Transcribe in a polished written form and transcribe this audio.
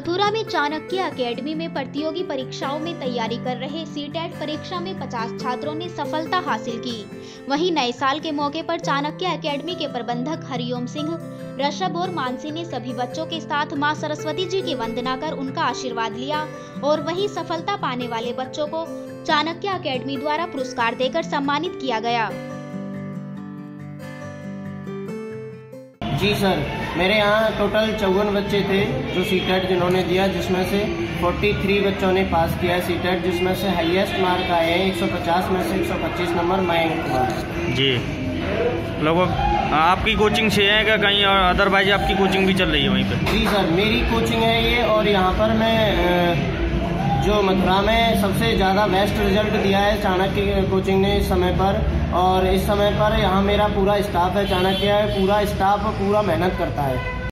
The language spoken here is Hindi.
मथुरा में चाणक्य अकेडमी में प्रतियोगी परीक्षाओं में तैयारी कर रहे सीटेट परीक्षा में 50 छात्रों ने सफलता हासिल की। वहीं नए साल के मौके पर चाणक्य अकेडमी के प्रबंधक हरिओम सिंह, ऋषभ और मानसी ने सभी बच्चों के साथ मां सरस्वती जी की वंदना कर उनका आशीर्वाद लिया और वहीं सफलता पाने वाले बच्चों को चाणक्य अकेडमी द्वारा पुरस्कार देकर सम्मानित किया गया। जी सर, मेरे यहाँ टोटल 54 बच्चे थे जो सीटेट जिन्होंने दिया, जिसमें से 43 बच्चों ने पास किया है सीटेट, जिसमें से हाईएस्ट मार्क आए हैं 150 में से 125 नंबर मयंक कुमार। जी, लगभग आपकी कोचिंग से है क्या कहीं, और अदरवाइज आपकी कोचिंग भी चल रही है वहीं पे? जी सर, मेरी कोचिंग है ये, और यहाँ पर मैं जो मथुरा में सबसे ज़्यादा बेस्ट रिजल्ट दिया है चाणक्य कोचिंग ने इस समय पर, और इस समय पर यहाँ मेरा पूरा स्टाफ है। चाणक्य पूरा स्टाफ पूरा मेहनत करता है।